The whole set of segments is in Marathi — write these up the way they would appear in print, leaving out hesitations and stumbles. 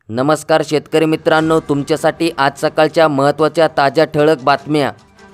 नमस्कार शेतकरी मित्रांनो, तुमच्यासाठी आज सकाळच्या महत्त्वाच्या ताज्या ठळक बातम्या।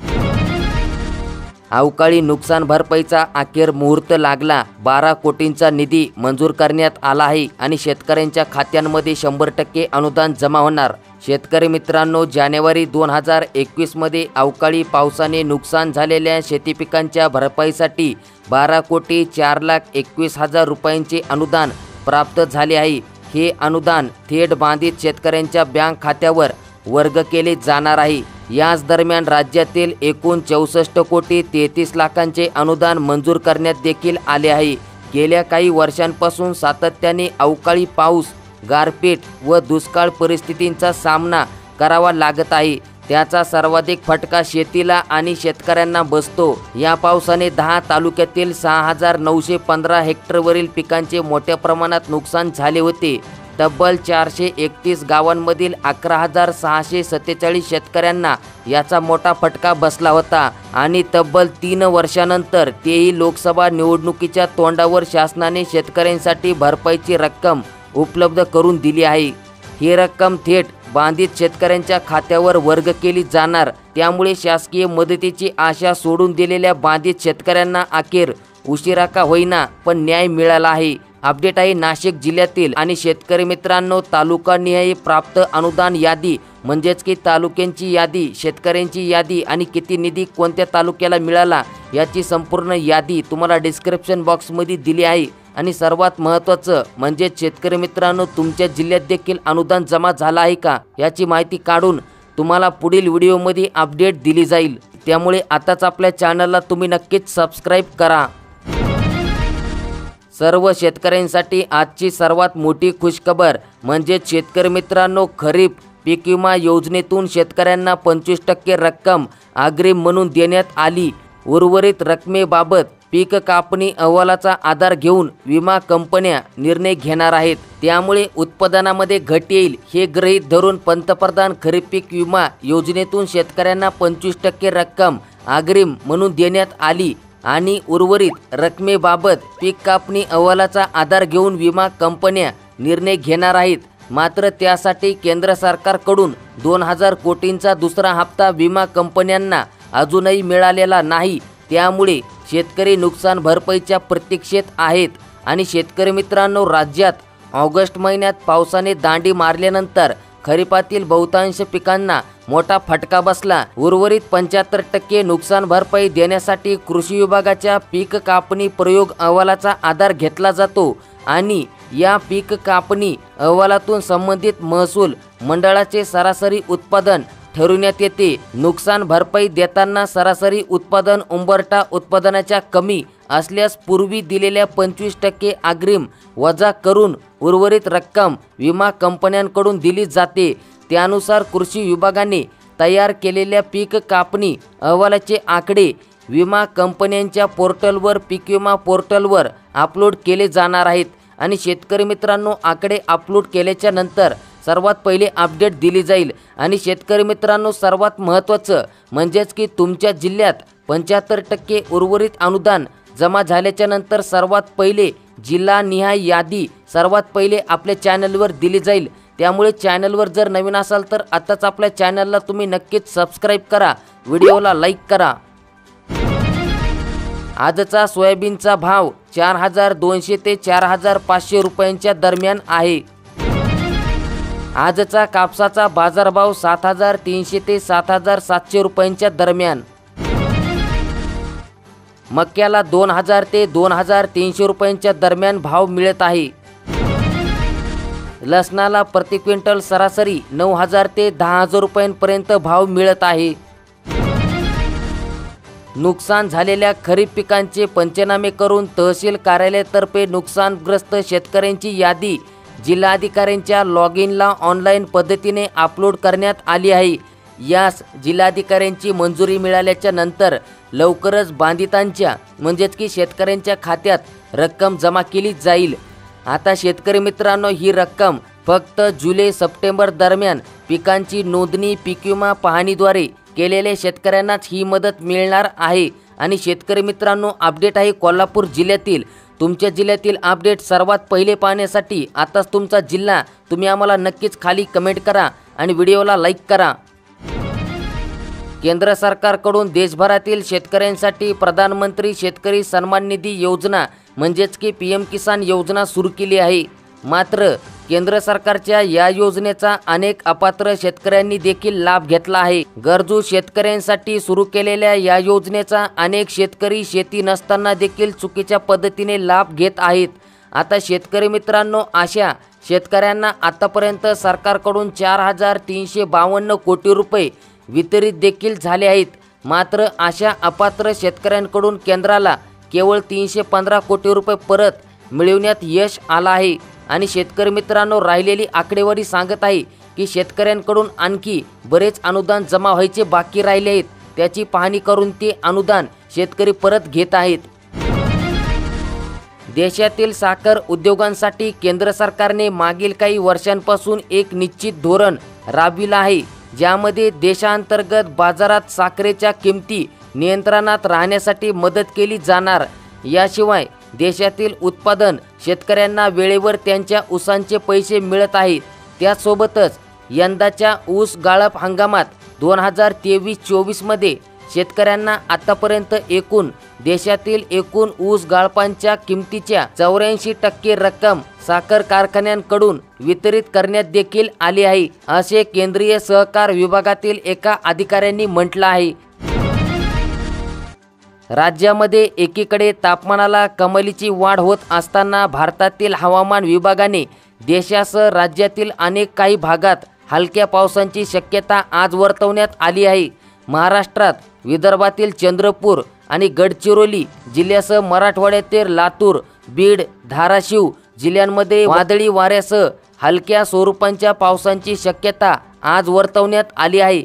अवकाळी नुकसान भरपाईचा अखेर मुहूर्त लागला। 12 कोटींचा निधी मंजूर करण्यात आला आहे आणि शेतकऱ्यांच्या खात्यांमध्ये 100% अनुदान जमा होणार। शेतकरी मित्रांनो, जानेवारी 2021 मध्ये अवकाळी पावसाने नुकसान झालेल्या शेती पिकांच्या भरपाईसाठी 12,04,21,000 रुपयांचे अनुदान प्राप्त झाले आहे। हे अनुदान थेट बाधित शेतकऱ्यांच्या बँक खात्यावर वर्ग केले जाणार आहे। याच दरम्यान राज्यातील एकूण 64,33,00,000चे अनुदान मंजूर करण्यात देखील आले आहे। गेल्या काही वर्षांपासून सातत्याने अवकाळी पाऊस, गारपीट व दुष्काळ परिस्थितींचा सामना करावा लागत आहे। त्याचा सर्वाधिक फटका शेतीला आणि शेतकऱ्यांना बसतो। या पावसाने 10 तालुक्यातील 6,915 हेक्टरवरील पिकांचे मोठ्या प्रमाणात नुकसान झाले होते। तब्बल 431 गावांमधील 11,647 शेतकऱ्यांना याचा मोठा फटका बसला होता आणि तब्बल 3 वर्षांनंतर तेही लोकसभा निवडणुकीच्या तोंडावर शासनाने शेतकऱ्यांसाठी भरपाईची रक्कम उपलब्ध करून दिली आहे। ही रक्कम थेट बाधित शेतकऱ्यांच्या खात्यावर वर्ग केली जाणार। त्यामुळे शासकीय मदतीची आशा सोडून दिलेल्या बाधित शेतकऱ्यांना अखेर उशिरा का होईना पण न्याय मिळाला आहे। अपडेट आहे नाशिक जिल्ह्यातील आणि शेतकरी मित्रांनो, तालुकानिहाय प्राप्त अनुदान यादी म्हणजेच की तालुक्यांची यादी, शेतकऱ्यांची यादी आणि किती निधी कोणत्या तालुक्याला मिळाला याची संपूर्ण यादी तुम्हाला डिस्क्रिप्शन बॉक्समध्ये दिली आहे। आणि सर्वात महत्त्वाचं म्हणजे शेतकरी मित्रांनो, तुमच्या जिल्ह्यात देखील अनुदान जमा झालं आहे का याची माहिती काढून तुम्हाला पुढील व्हिडिओमध्ये अपडेट दिली जाईल। त्यामुळे आताच आपल्या चॅनलला तुम्ही नक्कीच सबस्क्राईब करा। सर्व शेतकऱ्यांसाठी आजची सर्वात मोठी खुशखबर म्हणजे शेतकरी मित्रांनो, खरीप पीक विमा योजनेतून शेतकऱ्यांना 25% रक्कम अग्रिम म्हणून देण्यात आली। उर्वरित रकमेबाबत पीक कापणी अहवालाचा आधार घेऊन विमा कंपन्या निर्णय घेणार आहेत। त्यामुळे उत्पादनामध्ये घट येईल हे गृहीत धरून पंतप्रधान खरीप पीक विमा योजनेतून शेतकऱ्यांना 25% रक्कम अग्रिम म्हणून देण्यात आली आणि उर्वरित रकमेबाबत पीक कापणी अहवालाचा आधार घेऊन विमा कंपन्या निर्णय घेणार आहेत। मात्र त्यासाठी केंद्र सरकारकडून 2,000 कोटींचा दुसरा हप्ता विमा कंपन्यांना अजूनही मिळालेला नाही। त्यामुळे शेतकरी नुकसान भरपाईच्या प्रतीक्षेत आहेत। आणि शेतकरी मित्रांनो, राज्यात ऑगस्ट महिन्यात पावसाने दांडी मारल्यानंतर खरीपातील बहुतांश पिकांना मोठा फटका बसला। उर्वरित 75% नुकसान भरपाई देण्यासाठी कृषी विभागाच्या पीक कापणी प्रयोग अहवालाचा आधार घेतला जातो आणि या पीक कापणी अहवालातून संबंधित महसूल मंडळाचे सरासरी उत्पादन ठरविण्यात येते। नुकसान भरपाई देताना सरासरी उत्पादन उंबरठा उत्पादनाच्या कमी असल्यास पूर्वी दिलेल्या 25% अग्रिम वजा करून उर्वरित रक्कम विमा कंपन्यांकडून दिली जाते। त्यानुसार कृषी विभागाने तयार केलेल्या पीक कापणी अहवालाचे आकडे विमा कंपन्यांच्या पोर्टलवर पीक विमा पोर्टलवर अपलोड केले जाणार आहेत। आणि शेतकरी मित्रांनो, आकडे अपलोड केल्याच्या नंतर सर्वात पहिले अपडेट दिली जाईल। आणि शेतकरी मित्रांनो, सर्वात महत्त्वाचं म्हणजेच की तुमच्या जिल्ह्यात 75% उर्वरित अनुदान जमा झाल्याच्या नंतर सर्वात पहिले जिल्हानिहाय यादी सर्वात पहिले आपल्या चॅनलवर दिली जाईल। त्यामुळे चॅनलवर जर नवीन असाल तर आताच आपल्या चॅनलला तुम्ही नक्कीच सबस्क्राईब करा, व्हिडिओला लाईक करा। आजचा सोयाबीनचा भाव 4,200 ते 4,500 रुपयांच्या दरम्यान आहे। आजचा कापसाचा बाजारभाव 7,300 ते 7,700 रुपयांच्या दरम्यान। मक्याला 2,000 ते 2,300 रुपयांच्या दरम्यान भाव मिळत आहे। लसणाला प्रति क्विंटल सरासरी 9,000 ते 10,000 रुपयांपर्यंत भाव मिळत आहे। नुकसान झालेल्या खरीप पिकांचे पंचनामे करून तहसील कार्यालयातर्फे नुकसानग्रस्त शेतकऱ्यांची यादी जिल्हाधिकाऱ्यांच्या लॉग इनला ऑनलाईन पद्धतीने अपलोड करण्यात आली आहे। यास जिल्हाधिकाऱ्यांची मंजुरी मिळाल्याच्या नंतर लवकरच बाधितांच्या म्हणजेच की शेतकऱ्यांच्या खात्यात रक्कम जमा केली जाईल। आता शेतकरी मित्रांनो, ही रक्कम फक्त जुलै सप्टेंबर दरम्यान पिकांची नोंदणी पीक विमा पाहणीद्वारे केलेल्या शेतकऱ्यांनाच ही मदत मिळणार आहे। आणि शेतकरी मित्रांनो, अपडेट आहे कोल्हापूर जिल्ह्यातील तुमच्या जिल्ह्यातील अपडेट सर्वात पहिले पाहण्यासाठी आताच तुमचा जिल्हा तुम्ही आम्हाला नक्कीच खाली कमेंट करा आणि व्हिडिओला लाईक करा। केंद्र सरकारकडून देशभरातील शेतकऱ्यांसाठी प्रधानमंत्री शेतकरी सन्मान निधी योजना म्हणजेच की PM किसान योजना सुरू केली आहे। मात्र केंद्र सरकारच्या या योजनेचा अनेक अपात्र शेतकऱ्यांनी देखील लाभ घेतला आहे। गरजू शेतकऱ्यांसाठी सुरू केलेल्या या योजनेचा अनेक शेतकरी शेती नसताना देखील चुकीच्या पद्धतीने लाभ घेत आहेत। आता शेतकरी मित्रांनो, अशा शेतकऱ्यांना आतापर्यंत सरकारकडून 4,352 कोटी रुपये वितरित देखील झाले आहेत। मात्र अशा अपात्र शेतकऱ्यांकडून केंद्राला केवळ 315 कोटी रुपये परत मिळवण्यात यश आलं आहे। आणि शेतकरी मित्रांनो, राहिलेली आकडेवारी सांगत आहे की शेतकऱ्यांकडून आणखी बरेच अनुदान जमा व्हायचे बाकी राहिले आहेत। त्याची पाहणी करून ते अनुदान शेतकरी परत घेत आहेत। देशातील साखर उद्योगांसाठी केंद्र सरकारने मागील काही वर्षांपासून एक निश्चित धोरण राबविलं आहे, ज्यामध्ये देशांतर्गत बाजारात साखरेच्या किमती नियंत्रणात राहण्यासाठी मदत केली जाणार। याशिवाय देशातील उत्पादन शेतकऱ्यांना वेळेवर त्यांच्या ऊसांचे पैसे मिळत आहेत। त्यासोबतच यंदाच्या ऊस गाळप हंगामात 2023-24 मध्ये शेतकऱ्यांना आतापर्यंत देशातील एकूण ऊस गाळपांच्या किमतीच्या 84% रक्कम साखर कारखान्यांकडून वितरित करण्यात देखील आली आहे, असे केंद्रीय सहकार विभागातील एका अधिकाऱ्यांनी म्हटलं आहे। राज्यामध्ये एकीकडे तापमानाला कमालीची वाढ होत असताना भारतातील हवामान विभागाने देशासह राज्यातील अनेक काही भागात हलक्या पावसाची शक्यता आज वर्तवण्यात आली आहे। महाराष्ट्रात विदर्भातील चंद्रपूर आणि गडचिरोली जिल्ह्यासह मराठवाड्यातील लातूर, बीड, धाराशिव जिल्ह्यांमध्ये वादळी वाऱ्यासह हलक्या स्वरूपाच्या पावसाची शक्यता आज वर्तवण्यात आली आहे।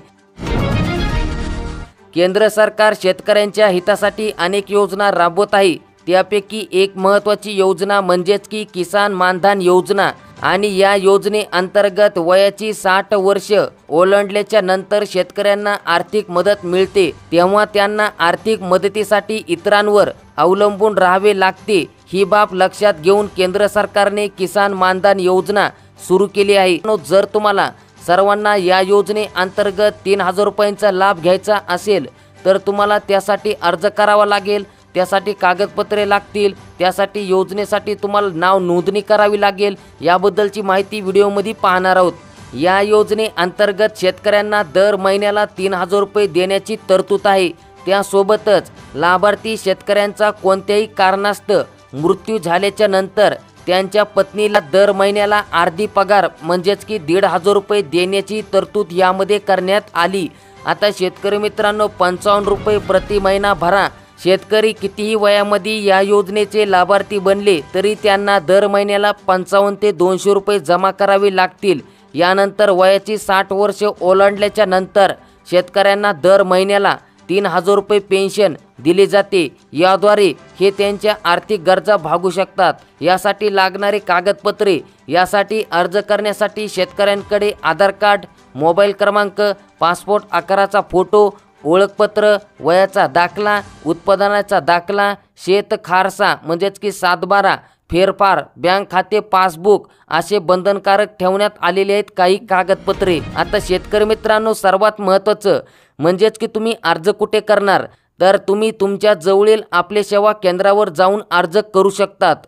केंद्र सरकार शेतकऱ्यांच्या हितासाठी अनेक योजना राबवत आहे। त्यापैकी एक महत्त्वाची योजना म्हणजेच की किसान मानधन योजना आणि या योजनेअंतर्गत वयाची 60 वर्ष ओलांडल्याच्या नंतर शेतकऱ्यांना आर्थिक मदत मिळते, तेव्हा त्यांना आर्थिक मदतीसाठी इतरांवर अवलंबून राहावे लागते। ही बाब लक्षात घेऊन केंद्र सरकारने किसान मानधन योजना सुरू केली आहे। जर तुम्हाला सर्वांना या योजनेअंतर्गत 3,000 रुपयांचा लाभ घ्यायचा असेल तर तुम्हाला त्यासाठी अर्ज करावा लागेल। त्यासाठी कागदपत्रे लागतील, त्यासाठी योजनेसाठी तुम्हाला नाव नोंदणी करावी लागेल। याबद्दलची माहिती व्हिडिओमध्ये पाहणार आहोत। या योजनेअंतर्गत शेतकऱ्यांना दर महिन्याला 3,000 रुपये देण्याची तरतूद आहे। त्यासोबतच लाभार्थी शेतकऱ्यांचा कोणत्याही कारणास्तव मृत्यू झाल्याच्या नंतर त्यांच्या पत्नीला दर महिन्याला अर्धी पगार म्हणजेच की 1,500 रुपये देण्याची तरतूद यामध्ये करण्यात आली। आता शेतकरी मित्रांनो, 55 रुपये प्रति महिना भरा। शेतकरी कितीही वयामध्ये या योजनेचे लाभार्थी बनले तरी त्यांना दर महिन्याला 55 ते 200 रुपये जमा करावे लागतील। यानंतर वयाची 60 वर्ष ओलांडल्याच्या नंतर शेतकऱ्यांना दर महिन्याला 3,000 रुपये पेन्शन दिली जाते। याद्वारे हे त्यांच्या आर्थिक गरजा भागू शकतात। यासाठी लागणारे कागदपत्रे, यासाठी अर्ज करण्यासाठी शेतकऱ्यांकडे आधार कार्ड, मोबाईल क्रमांक, पासपोर्ट आकाराचा फोटो, ओळखपत्र, वयाचा दाखला, उत्पादनाचा दाखला, शेत खारसा म्हणजेच की 7/12, फेरफार, बँक खाते पासबुक असे बंधनकारक ठेवण्यात आलेले आहेत काही कागदपत्रे। आता शेतकरी मित्रांनो, सर्वात महत्त्वाचं म्हणजेच की तुम्ही अर्ज कुठे करणार, तर तुम्ही तुमच्या जवळील आपले सेवा केंद्रावर जाऊन अर्ज करू शकतात।